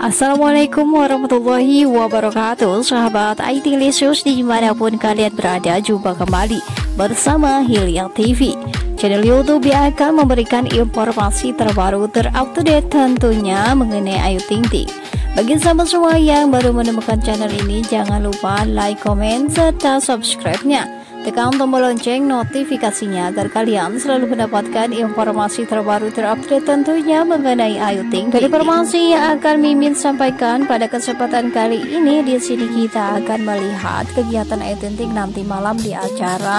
Assalamualaikum warahmatullahi wabarakatuh. Sahabat IT Lisius dimanapun kalian berada, jumpa kembali bersama Hilya TV. Channel YouTube yang akan memberikan informasi terbaru terupdate tentunya mengenai Ayu Ting Ting. Bagi sahabat semua yang baru menemukan channel ini, jangan lupa like, comment, serta subscribe-nya. Tekan tombol lonceng notifikasinya agar kalian selalu mendapatkan informasi terbaru terupdate tentunya mengenai Ayu Ting Ting. Informasi yang akan Mimin sampaikan pada kesempatan kali ini, di sini kita akan melihat kegiatan Ayu Ting Ting nanti malam di acara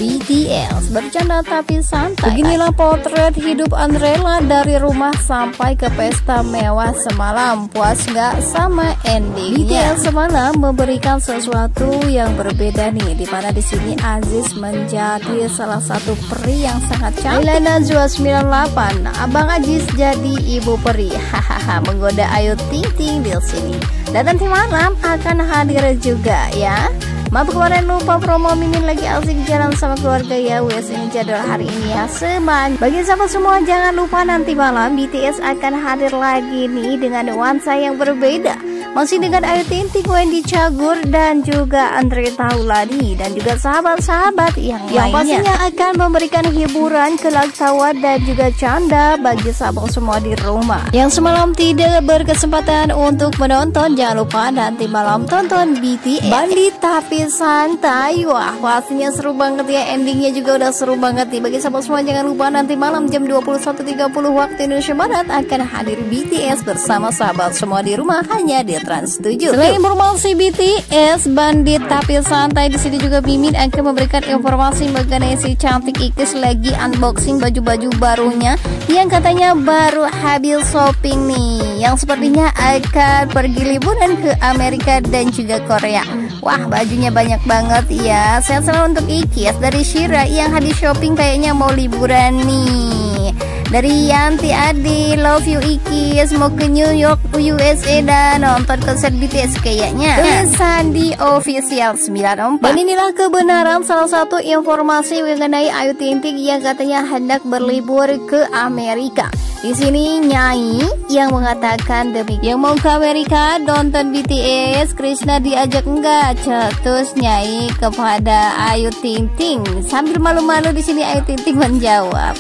BTS Bercanda Tapi Santai. Beginilah potret hidup Andrella dari rumah sampai ke pesta mewah semalam. Puas nggak sama endingnya? BTS semalam memberikan sesuatu yang berbeda nih, dimana di sini Aziz menjadi salah satu peri yang sangat cantik. Laila Najwa 98, Abang Aziz jadi ibu peri, hahaha, menggoda Ayu Ting Ting di sini. Dan nanti malam akan hadir juga ya. Maaf kemarin lupa promo, Mimin lagi asik jalan sama keluarga ya. Wes, ini jadwal hari ini ya, semangat. Bagi sahabat semua jangan lupa nanti malam BTS akan hadir lagi nih dengan nuansa yang berbeda. Masih dengan Ayu Ting Ting, Wendy Cagur, dan juga Andre Taulani, dan juga sahabat-sahabat yang lainnya. Pastinya akan memberikan hiburan, kelak tawa, dan juga canda bagi sahabat semua di rumah. Yang semalam tidak berkesempatan untuk menonton, jangan lupa nanti malam tonton BTS Bandit Tapi Santai. Wah, pastinya seru banget ya, endingnya juga udah seru banget nih. Bagi sahabat semua jangan lupa nanti malam jam 21.30 waktu Indonesia Barat akan hadir BTS bersama sahabat semua di rumah hanya di Trans 7. Selain informasi BTS Bandit Tapi Santai, di sini juga Mimin akan memberikan informasi mengenai si cantik Ikis lagi unboxing baju-baju barunya yang katanya baru habis shopping nih, yang sepertinya akan pergi liburan ke Amerika dan juga Korea. Wah, bajunya banyak banget ya. Sehat selalu untuk Ikis dari Shira yang habis shopping, kayaknya mau liburan nih. Dari Yanti Adi, love you Ikis, mau ke New York USA dan nonton konser BTS kayaknya. Sandi Official 94. Dan inilah kebenaran salah satu informasi mengenai Ayu Ting Ting yang katanya hendak berlibur ke Amerika. Di sini Nyai yang mengatakan demikian, yang mau ke Amerika nonton BTS, Krishna diajak enggak? Cetus Nyai kepada Ayu Ting Ting. Sambil malu-malu di sini Ayu Ting Ting menjawab,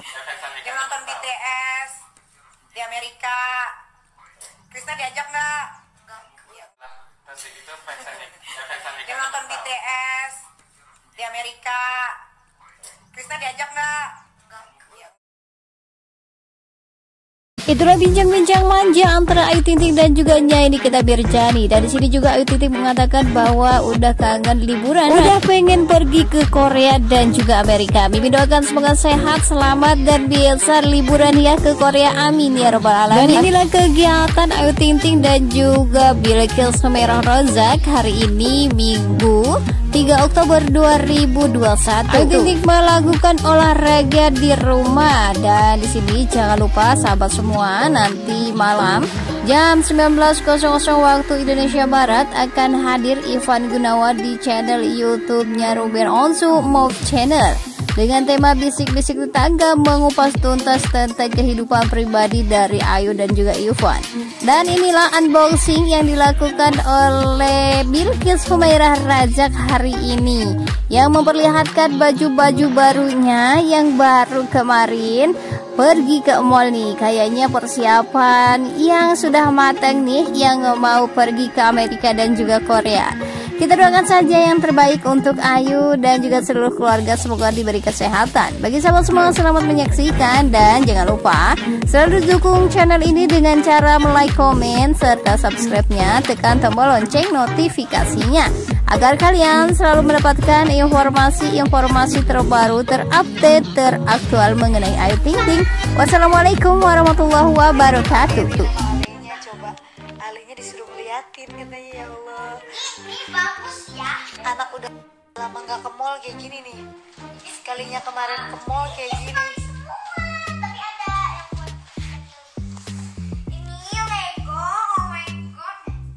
di Amerika, Krishna diajak nggak? Dia nonton BTS di Amerika, Krishna diajak nggak? Itulah bincang-bincang manja antara Ayu Ting Ting dan juga Nyai Nikita Mirzani. Dan di sini juga Ayu Ting Ting mengatakan bahwa udah kangen liburan, udah pengen pergi ke Korea dan juga Amerika. Mimin doakan semoga sehat, selamat, dan bisa liburan ya ke Korea, amin ya robbal alamin. Dan inilah kegiatan Ayu Ting Ting dan juga Bilqis Humairah Rozak hari ini Minggu 3 Oktober 2021. Ayu Ting Ting melakukan olahraga di rumah. Dan di sini jangan lupa sahabat semua, nanti malam jam 19.00 waktu Indonesia Barat akan hadir Ivan Gunawan di channel YouTube-nya Ruben Onsu Move Channel dengan tema bisik-bisik tetangga, mengupas tuntas tentang kehidupan pribadi dari Ayu dan juga Ivan. Dan inilah unboxing yang dilakukan oleh Bilqis Humairah Rozak hari ini, yang memperlihatkan baju-baju barunya yang baru kemarin pergi ke mall nih. Kayaknya persiapan yang sudah matang nih, yang mau pergi ke Amerika dan juga Korea. Kita doakan saja yang terbaik untuk Ayu dan juga seluruh keluarga, semoga diberi kesehatan. Bagi sahabat semua, selamat menyaksikan dan jangan lupa selalu dukung channel ini dengan cara like, komen, serta subscribe-nya. Tekan tombol lonceng notifikasinya agar kalian selalu mendapatkan informasi-informasi terbaru, terupdate, teraktual mengenai Ayu Ting Ting. Wassalamualaikum warahmatullahi wabarakatuh. Coba Alinya disuruh ngeliatin katanya, ya Allah. Ini bagus ya. Anak udah lama nggak ke mall kayak gini nih. Sekalinya kemarin ke mall kayak gini. Tapi ada yang buat ini Lego, oh my god.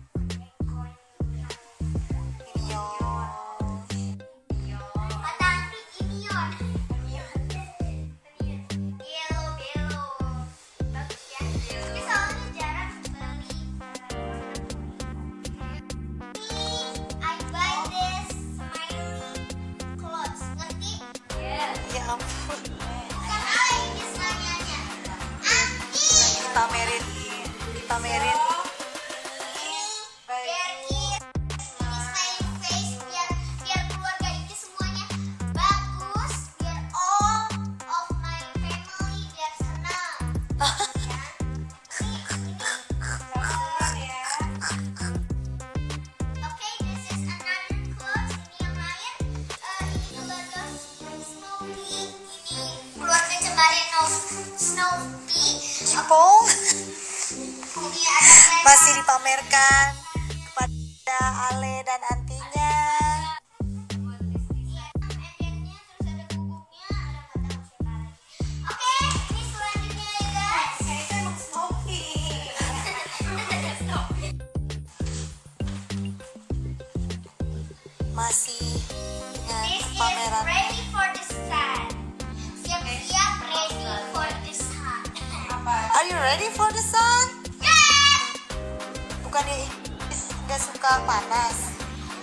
Kata Andi ini yon. Gelo, bagus ya. Tapi soalnya jarang beli. dipamerin. Biar ini smiley face, biar keluarga ini semuanya bagus, biar all of my family biar senang. Oke, this is another quote. Ini yang lain. Ini keluarga Snoopy. Ini keluarga cembarino Snoopy. Cipong Ini ada masih dipamerkan kepada Ale dan antinya. embernya, terus ada bubuknya, ada kata Oke, ini selanjutnya ya guys. Masih dengan This is pameran. ready for the sun. Siap-siap ready for the sun. Are you ready for the sun? Yes! Bukannya nggak suka panas?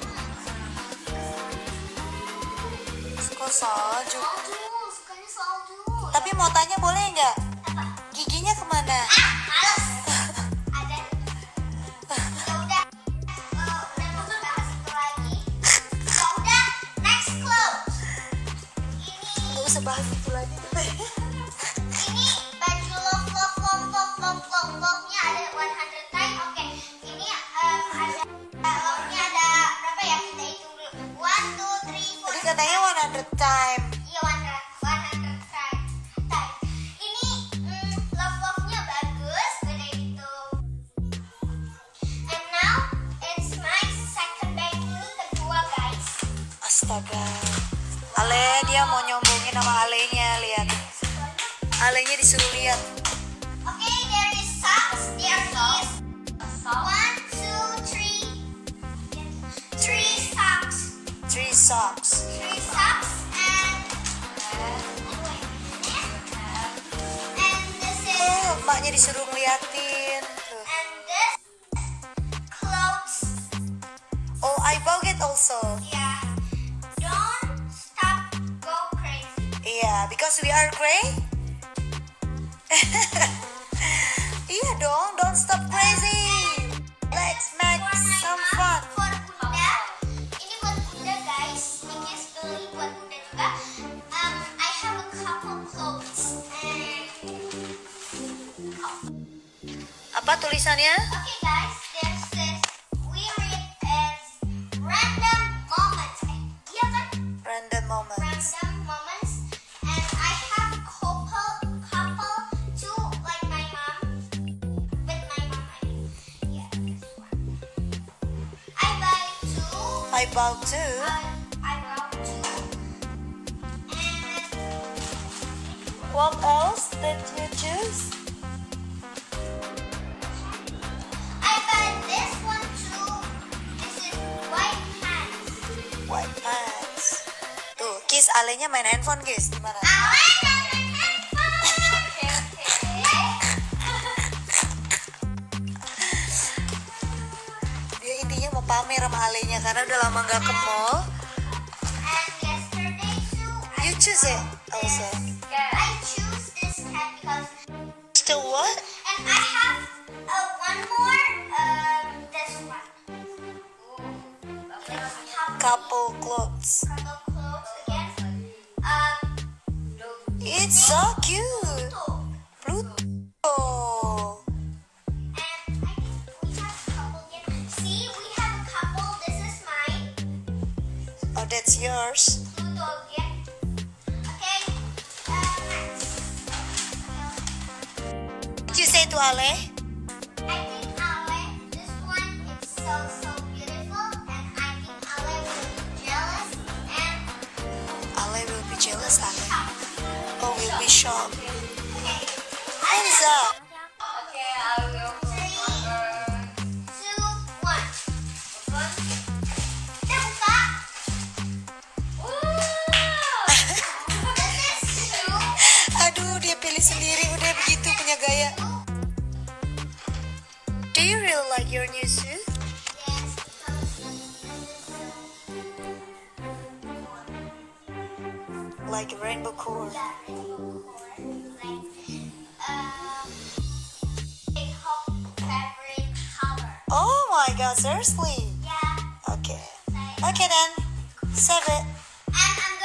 Suka salju. Salju, sukanya salju. Tapi mau tanya boleh nggak? Apa? Giginya kemana? Males. Ada. Ya udah. Udah mau bahas itu lagi. Ya udah, next clothes. Ini Nggak usah bahas itu lagi. Ini baju love-nya ada 100 time. Oke, ini ada love-nya ada berapa ya? Kita hitung dulu. 1, 2, 3, 4. Tadi katanya 100 time. Iya, 100 time. Ini love-nya bagus, gede itu. And now it's my second bag. Ini kedua guys. Astaga. Ale dia mau nyombongin sama alenya, lihat. Alenya disuruh lihat. Okay, there is socks. There is 1, 2, 3. 3 socks. 3 socks. 3 socks and this is Oh, emaknya disuruh ngeliatin. Tuh. and this clothes. Oh, I bought it also. Yeah. Don't stop, go crazy. Yeah, because we are gray. Iya dong, don't stop crazy. Let's make For my some mom, fun. for Bunda. Ini buat Bunda guys. Ini beli buat Bunda juga. I have a couple clothes and Apa tulisannya? okay guys, there's this. We read as random moments. Iya kan? Random moments. Random moments. And I have couple too, like my mom. With my mom, I mean. Yeah, this one. I buy two. I bought too. I bought two. And What else did you choose? I buy this one too. This is white pants. White pants. Tuh, Kiss alenya main handphone, guys. Gimana? Awan dan handphone. Okay. Dia intinya mau pamer sama alenya karena udah lama nggak ke mall. And yesterday too. You choose it also. I choose this hat because Still what? and I have one more this one. Couple clothes. Couple clothes again. It's so cute. Pluto. And I think we have a couple again. See, we have a couple. This is mine. Oh, that's yours. Pluto again. Okay. Next. Did you say to Ale? I think Ale, this one is so beautiful, and I think Ale will be jealous and Ale will be jealous, Ale. Oh, will be shocked. okay. Hands up. Okay, I'll go. 3, 2, 1. Kita buka. This is shoe. Aduh, dia pilih sendiri. Udah begitu punya gaya. Do you really like your new suit? Yes, because this is Like rainbow core. big hope that god, seriously? Yeah. Okay. Okay then. Save it. And I'm